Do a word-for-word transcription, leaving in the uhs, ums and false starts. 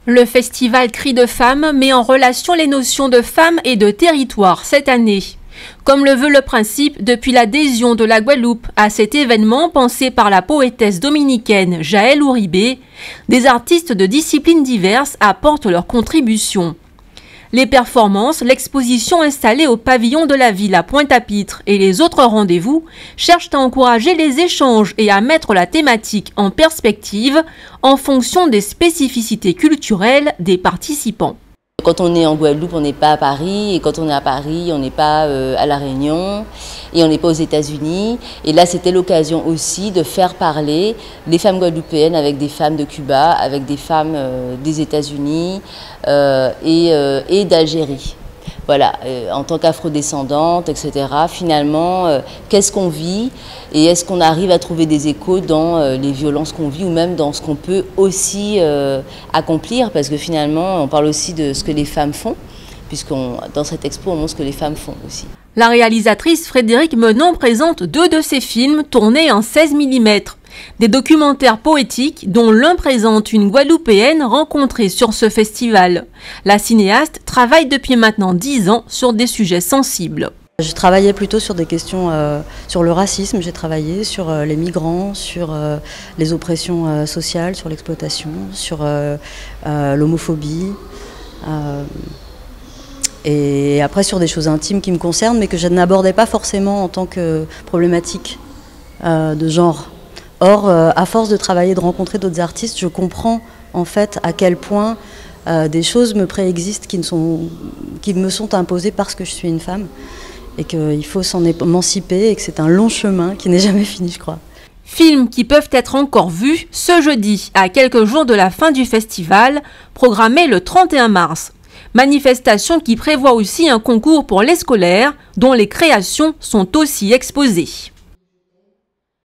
Le festival Cris de femmes met en relation les notions de femme et de territoire cette année. Comme le veut le principe, depuis l'adhésion de la Guadeloupe à cet événement pensé par la poétesse dominicaine Jaël Ouribé, des artistes de disciplines diverses apportent leur contribution. Les performances, l'exposition installée au pavillon de la ville à Pointe-à-Pitre et les autres rendez-vous cherchent à encourager les échanges et à mettre la thématique en perspective en fonction des spécificités culturelles des participants. Quand on est en Guadeloupe, on n'est pas à Paris, et quand on est à Paris, on n'est pas euh, à La Réunion, et on n'est pas aux États-Unis. Et là, c'était l'occasion aussi de faire parler les femmes guadeloupéennes avec des femmes de Cuba, avec des femmes euh, des États-Unis euh, et, euh, et d'Algérie. Voilà, euh, en tant qu'afrodescendante, et cetera. Finalement, euh, qu'est-ce qu'on vit et est-ce qu'on arrive à trouver des échos dans euh, les violences qu'on vit ou même dans ce qu'on peut aussi euh, accomplir, parce que finalement, on parle aussi de ce que les femmes font, puisqu'on dans cette expo, on montre ce que les femmes font aussi. La réalisatrice Frédérique Menon présente deux de ses films tournés en seize millimètres. Des documentaires poétiques dont l'un présente une Guadeloupéenne rencontrée sur ce festival. La cinéaste travaille depuis maintenant dix ans sur des sujets sensibles. Je travaillais plutôt sur des questions euh, sur le racisme, j'ai travaillé sur euh, les migrants, sur euh, les oppressions euh, sociales, sur l'exploitation, sur euh, euh, l'homophobie. Euh, et après sur des choses intimes qui me concernent mais que je n'abordais pas forcément en tant que problématique euh, de genre. Or, euh, à force de travailler, de rencontrer d'autres artistes, je comprends en fait à quel point euh, des choses me préexistent qui, ne sont, qui me sont imposées parce que je suis une femme et qu'il faut s'en émanciper et que c'est un long chemin qui n'est jamais fini, je crois. Films qui peuvent être encore vus ce jeudi, à quelques jours de la fin du festival, programmé le trente et un mars. Manifestation qui prévoit aussi un concours pour les scolaires, dont les créations sont aussi exposées.